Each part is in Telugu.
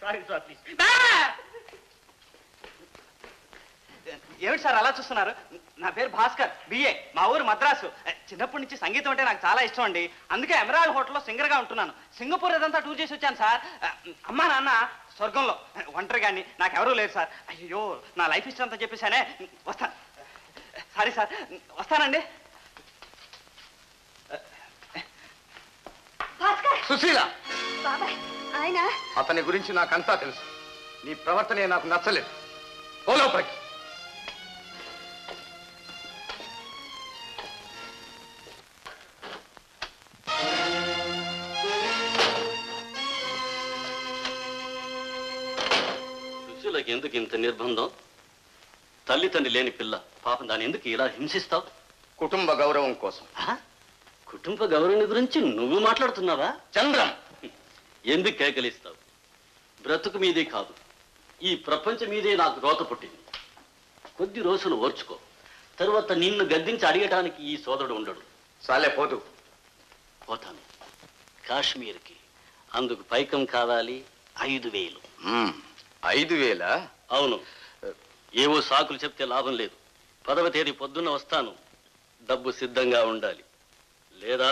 ఏమిటి సార్ అలా చూస్తున్నారు? నా పేరు భాస్కర్, బిఏ, మా ఊరు మద్రాసు. చిన్నప్పటి నుంచి సంగీతం అంటే నాకు చాలా ఇష్టం అండి. అందుకే ఎమరాల్డ్ హోటల్లో సింగర్గా ఉంటున్నాను. సింగపూర్ అదంతా టూర్ చేసి వచ్చాను సార్. అమ్మా నాన్న స్వర్గంలో, ఒంటరి కానీ నాకెవరూ లేరు సార్. అయ్యో, నా లైఫ్ హిస్టరీ అంతా చెప్పేశానే. వస్తాను. సారీ సార్, వస్తానండి. సుశీల, ఆయన అతని గురించి నాకంతా తెలుసు. నీ ప్రవర్తనే నాకు నచ్చలేదు. పోలోపలికి. సుశీలకి ఎందుకు ఇంత నిర్బంధం? తల్లిదండ్రి లేని పిల్ల, పాపం దాన్ని ఎందుకు ఇలా హింసిస్తావు? కుటుంబ గౌరవం కోసం. కుటుంబ గౌరవం గురించి నువ్వు మాట్లాడుతున్నావా? చంద్రం, ఎందుకు కేకలిస్తావు? బ్రతుకు మీదే కాదు, ఈ ప్రపంచం మీదే నాకు రోత పుట్టింది. కొద్ది రోజులు ఓర్చుకో, తరువాత నిన్ను గద్దించి అడిగటానికి ఈ సోదరుడు ఉండడు. సాలే పోదు. పోతాను కాశ్మీర్కి. అందుకు పైకం కావాలి 5,000. 5,000? అవును. ఏవో సాకులు చెప్తే లాభం లేదు. 10వ తేదీ పొద్దున్న వస్తాను. డబ్బు సిద్ధంగా ఉండాలి, లేదా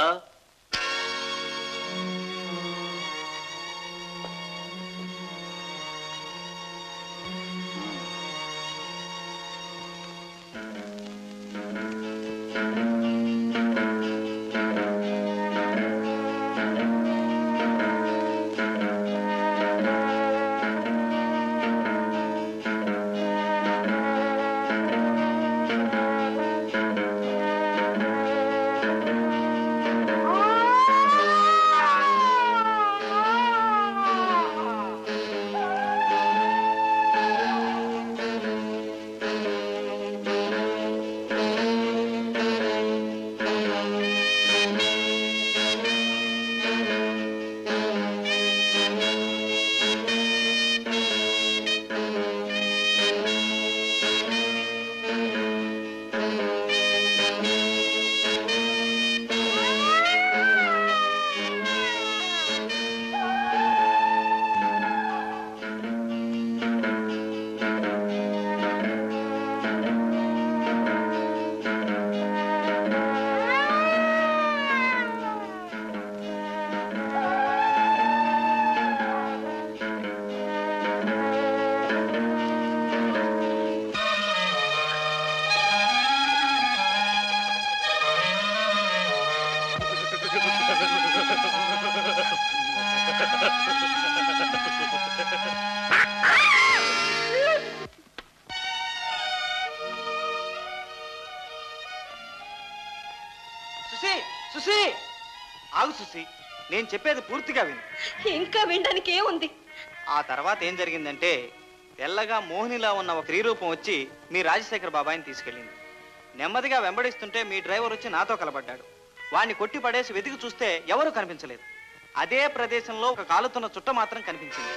ఆగు సుసి, నేను చెప్పేది పూర్తిగా విను. ఇంకా వినడానికి ఏముంది? ఆ తర్వాత ఏం జరిగిందంటే, తెల్లగా మోహినిలా ఉన్న ఒక స్త్రీ రూపం వచ్చి మీ రాజశేఖర్ బాబాయిని తీసుకెళ్ళింది. నెమ్మదిగా వెంబడిస్తుంటే మీ డ్రైవర్ వచ్చి నాతో కలబడ్డాడు. వాడిని కొట్టి పడేసి వెతికి చూస్తే ఎవరూ కనిపించలేదు. అదే ప్రదేశంలో ఒక కాలుతున్న చుట్ట మాత్రం కనిపించింది.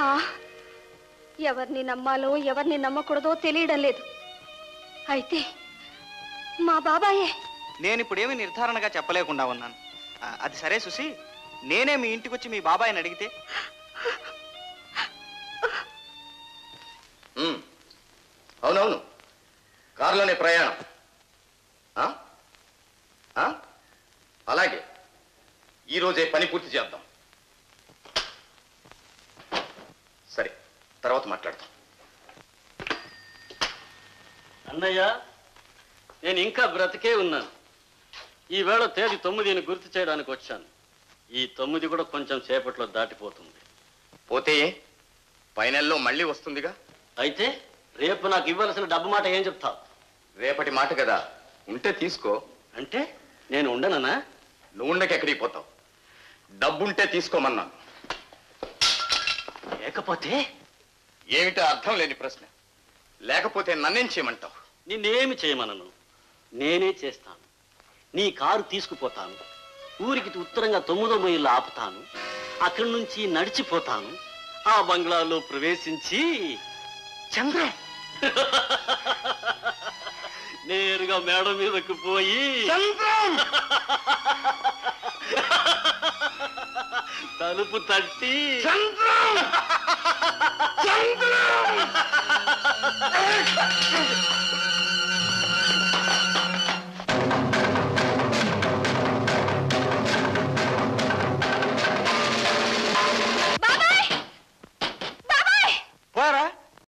ఎవరిని నమ్మాలో ఎవరిని నమ్మకూడదో తెలియడం లేదు. అయితే మా బాబాయే. నేనిప్పుడేమీ నిర్ధారణగా చెప్పలేకుండా ఉన్నాను. అది సరే సుసి, నేనే మీ ఇంటికి వచ్చి మీ బాబాయిని అడిగితే? అవునవును, కారులోనే ప్రయాణం. అలాగే ఈరోజే పని పూర్తి చేద్దాం. సరే, తర్వాత మాట్లాడతాం. అన్నయ్య, నేను ఇంకా బ్రతికే ఉన్నాను. ఈవేళ తేదీ 9ని గుర్తు చేయడానికి వచ్చాను. ఈ 9 కూడా కొంచెం సేపట్లో దాటిపోతుంది. పోతే ఫైనల్లో మళ్ళీ వస్తుందిగా. అయితే రేపు నాకు ఇవ్వాల్సిన డబ్బు మాట ఏం చెప్తావు? రేపటి మాట కదా, ఉంటే తీసుకో. అంటే నేను ఉండనన్నా? నువ్వు ఉండకి ఎక్కడికి పోతావు? డబ్బుంటే తీసుకోమన్నాను. లేకపోతే? ఏమిటో అర్థం లేని ప్రశ్న. లేకపోతే నన్నేం చేయమంటావు? నిన్నేమి చేయమనను, నేనే చేస్తాను. నీ కారు తీసుకుపోతాను, ఊరికి ఉత్తరంగా 9వ మైలు ఆపుతాను, అక్కడి నుంచి నడిచిపోతాను, ఆ బంగ్లాలో ప్రవేశించి చంద్రం నేరుగా మేడ మీదకు పోయి తలుపు తట్టి సార్